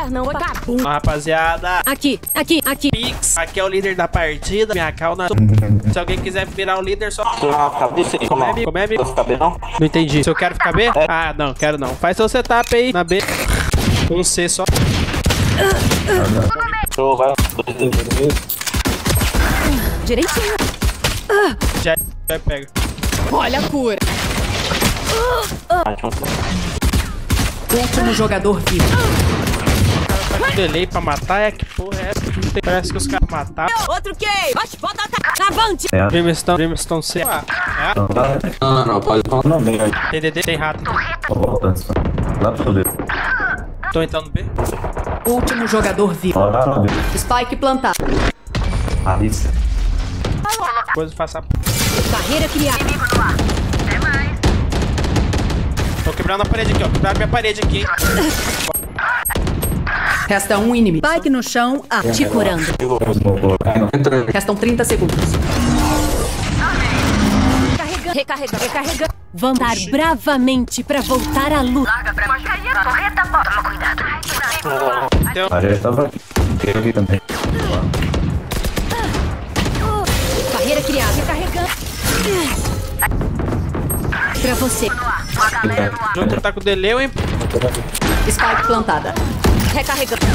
não, vagabundo. Rapaziada. Aqui. Pix. Aqui é o líder da partida. Minha calma. Se alguém quiser virar o líder, só... Como é, B? Não entendi. Se eu quero ficar B? Ah, não, quero não. Faz seu setup aí na B. Um C só. Direitinho. Já pega. Olha a cura. Último jogador vivo. Delay pra matar é que porra é essa? Parece que os caras mataram. Outro que? Bota avante. Brimstone C. Não, pode falar. Não, bem. Tem DD, tem rato. Lá pro B. Tô entrando B. Último jogador vivo. Lá no B. Spike plantado. Alice. Depois eu faço a... Barreira criada. Tô quebrando a parede aqui, ó. Quebraram minha parede aqui, hein. Resta um inimigo. Spike no chão, te curando. Restam 30 segundos. Recarrega. Vamos dar bravamente pra voltar à luta. A gente tava aqui também. Barreira criada. Recarregando. Pra você. O jogo tá com delay, hein. Spike plantada. Recarregando.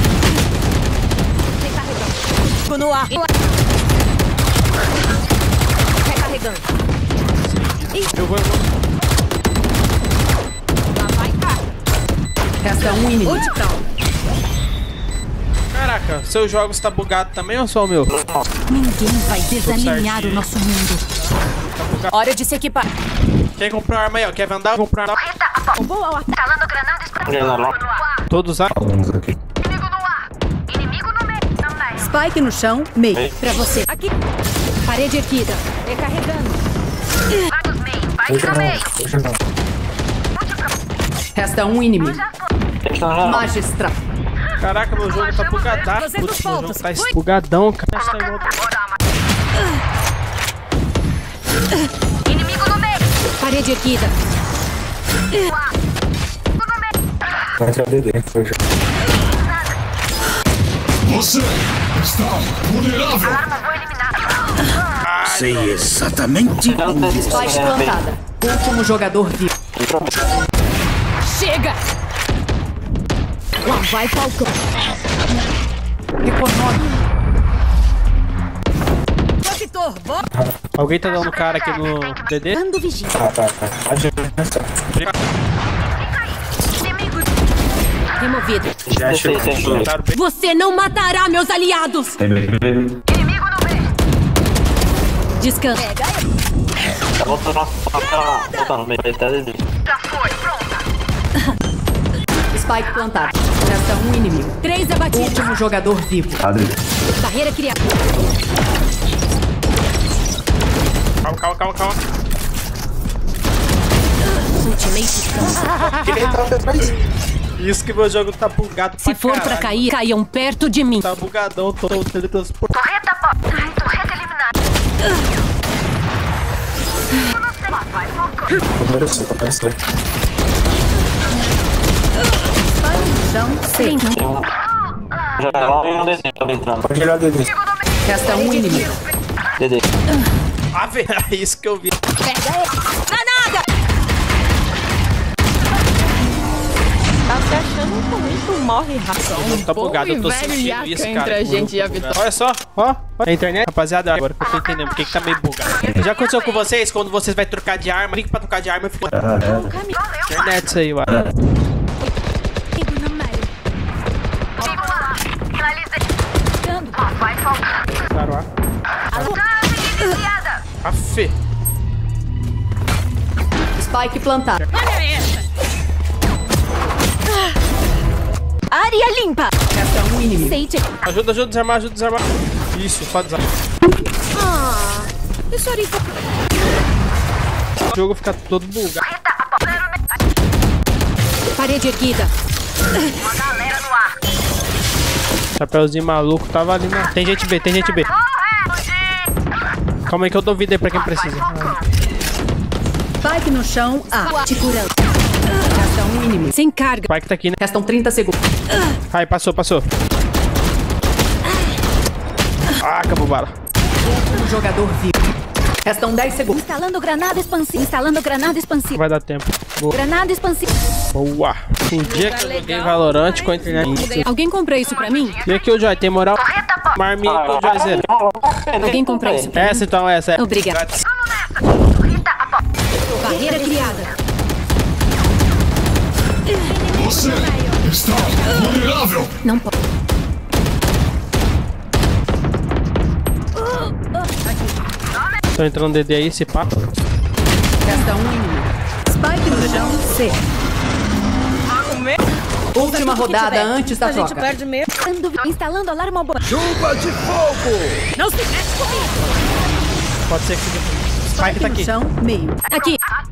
No ar. Recarregando. Eu vou. Lá vai cá. Resta um inimigo. Caraca, seus jogos tá bugado também ou só o meu? Ninguém vai desalinhar o nosso mundo. Hora de se equipar. Quem comprou arma aí, ó? Quer vandal? Comprou arma. Boa, Todos a... Alguns aqui. Spike no chão, meio. pra você. Aqui. Parede erguida. Recarregando. Resta um inimigo. Magistral. Caraca, meu jogo tá bugadão. Você dos Putz, meu jogo pontos. tá bugadão, cara. Tá igual... Parede erguida. Vai entrar DD, foi já. Você está vulnerável. Sei exatamente onde está. Spike plantada. Último jogador vivo. Chega! Lá vai Falcão. Econômico. Protetor, Alguém tá dando cara aqui no DD? dando vigia. Tá. A gente vai pensar. Removido. Já chegou. Você não matará meus aliados. Descansa. Tá voltando no meio, tá DD. Spike plantado. Resta um inimigo. 3 abatidos. Último jogador vivo. Adri. Barreira criada. Calma. Ultimate. Isso que meu jogo tá bugado. Se for pra cair, caiam perto de mim. Tá bugadão, tô teletransportando. Apareceu. Spike no chão, seio. Já lá e um DD, tô entrando. Pode olhar DD. Resta um inimigo. DD. Ah, velho, é isso que eu vi. Pega ele. Danada! Tá se achando muito morre, ração. Tá bugado, eu tô sentindo isso, cara. Entre a gente e a vitória. Olha só, ó. A internet, rapaziada, agora que eu tô entendendo porque que tá meio bugado. Já aconteceu com vocês, quando vocês vai trocar de arma, liga pra trocar de arma e ficou... Internet isso aí, mano. Claro, a Fê. Spike plantado. Olha essa! Área limpa! Resta um inimigo. Sage. Ajuda a desarmar, Isso, só desarmar. Deixa eu ir. O jogo fica todo bugado. Parede erguida. Chapeuzinho maluco tava ali na... Tem gente B. Calma aí que eu dou vida aí pra quem precisa. Spike no chão, te curando. Resta um inimigo. Sem carga. Spike tá aqui, né? Restam 30 segundos. Ai, passou. Ah, acabou a bala. Um jogador vivo. Restam 10 segundos. Instalando granada expansiva. Vai dar tempo. Boa. Granada expansiva. Boa. Um dia que eu joguei Valorant com a internet. Alguém compra isso pra mim? E aqui o Joy, tem moral? Marminha aqui o Joy, Zé. Alguém compra isso pra mim? Essa então, essa é. Obrigada. Grátis. Barreira criada. Você está vulnerável. Não pode. Tô entrando DD aí, esse papo. Resta um inimigo. Spike no chão. C. Última rodada antes da troca. Perde mesmo. Instalando alarma bomba. Chuva de fogo! Não se mexe comigo. Pode ser que Spike tá Spike no aqui. chão, meio. Aqui.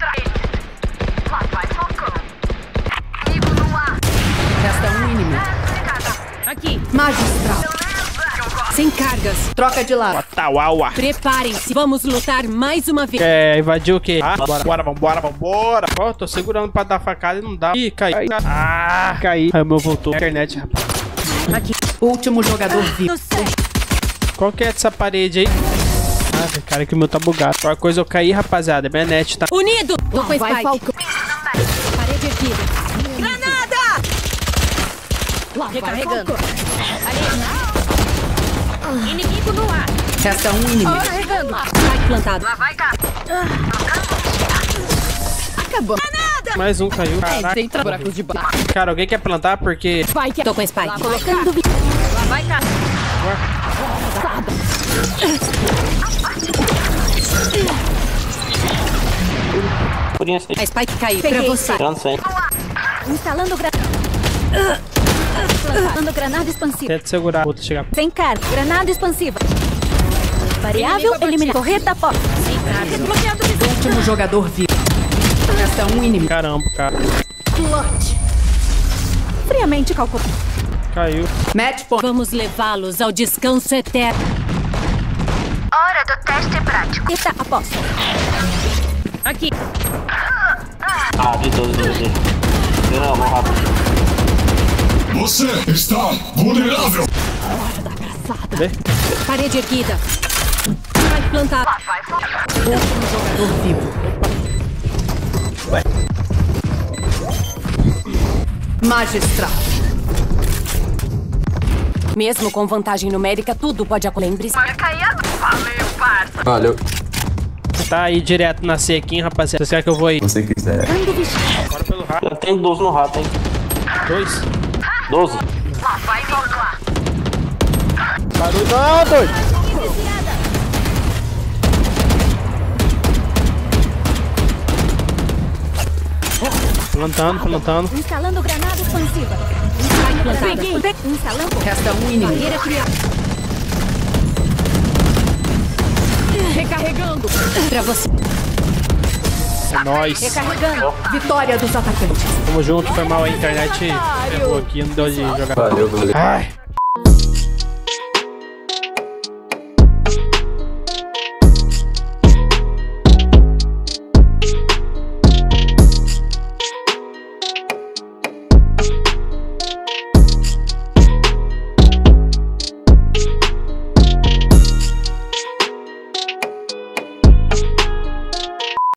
Resta um inimigo. Aqui. Magistral. Sem cargas. Troca de lado. Tauaua. Preparem-se. Vamos lutar mais uma vez. Invadiu o quê? Ah, vambora. Ó, tô segurando pra dar facada e não dá. Ih, caí. Ah, caí. Aí o meu voltou. Internet, rapaz. Aqui. Último jogador vivo. No céu. Qual que é essa parede aí? Ah, cara, que o meu tá bugado. Qualquer coisa eu caí, rapaziada. Minha net tá... Unido. Tô com Vai, Spike. Falcão. Parede erguida. Granada! Recarregando. Inimigo no ar. Resta um inimigo. Carregando. Spike plantado. Acabou. Mais um caiu. Caraca. Tem buracos de barro. Cara, alguém quer plantar porque... Spike. Tô com Spike. Colocando. Lá vai cá. Purinha assim. A Spike caiu. Pra você. Tirando 100. Instalando granada expansiva. Tenta segurar. Vou chegar. Sem carga. Granada expansiva. Variável eliminar. Correta porta. Sem carga. Bloqueado. Último jogador vivo. Resta um inimigo. Caramba, cara. Plot. Friamente calculado. Caiu. Match point. Vamos levá-los ao descanso eterno. Hora do teste prático. Eita, aposta. Aqui. Ah, de 12. Não, vamos rápido. Você está vulnerável. Vê? Parede erguida. Vai plantar. Último jogador vivo. Ué. Magistral. Mesmo com vantagem numérica, tudo pode acontecer. Lembre-se. Valeu, parça. Valeu. Tá aí direto na C aqui, hein, rapaziada. Vocês querem que eu vou aí? Se você quiser. Bora pelo rato. Já tem 12 no rato, hein? 2. 12. Lá vai voltar. Barulho não, doido. Plantando. Instalando granada expansiva. Peguei. Instalando. Resta um inimigo. Barreira criada. Recarregando. Pra você. É nóis. Recarregando. Vitória dos atacantes. Tamo junto, foi mal a internet. Errou aqui, não deu de jogar. Valeu. Ai.